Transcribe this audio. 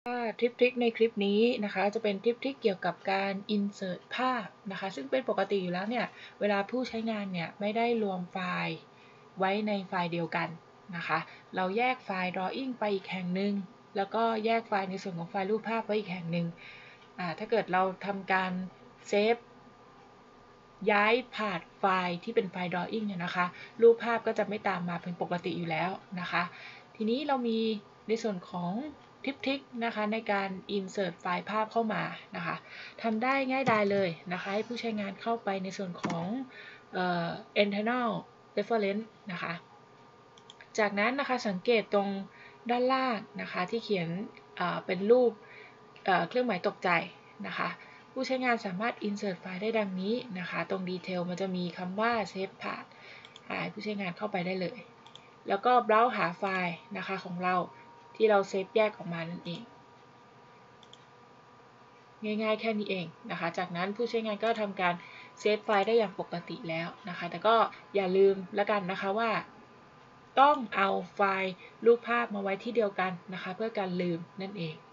ทริคในคลิปนี้นะคะจะเป็นทริคเกี่ยวกับการ insert ภาพนะคะซึ่งเป็นปกติอยู่แล้วเนี่ยเวลาผู้ใช้งานเนี่ยไม่ได้รวมไฟล์ไว้ในไฟล์เดียวกันนะคะเราแยกไฟล์ drawing ไปอีกแห่งหนึ่งแล้วก็แยกไฟล์ในส่วนของไฟล์รูปภาพไว้อีกแห่งหนึ่งถ้าเกิดเราทำการเซฟย้ายผ่านไฟล์ที่เป็นไฟล์ drawing เนี่ยนะคะรูปภาพก็จะไม่ตามมาเป็นปกติอยู่แล้วนะคะทีนี้เรามีในส่วนของทริคนะคะในการ insert ไฟล์ภาพเข้ามานะคะทำได้ง่ายดายเลยนะคะให้ผู้ใช้งานเข้าไปในส่วนของinternal reference นะคะจากนั้นนะคะสังเกตตรงด้านล่างนะคะที่เขียนเป็นรูปเครื่องหมายตกใจนะคะผู้ใช้งานสามารถ insert ไฟล์ได้ดังนี้นะคะตรง detail มันจะมีคำว่า save path ให้ผู้ใช้งานเข้าไปได้เลยแล้วก็ browse หาไฟล์นะคะของเราที่เราเซฟแยกออกมานั่นเองง่ายๆแค่นี้เองนะคะจากนั้นผู้ใช้งานก็ทำการเซฟไฟล์ได้อย่างปกติแล้วนะคะแต่ก็อย่าลืมแล้วกันนะคะว่าต้องเอาไฟล์รูปภาพมาไว้ที่เดียวกันนะคะเพื่อการลืมนั่นเอง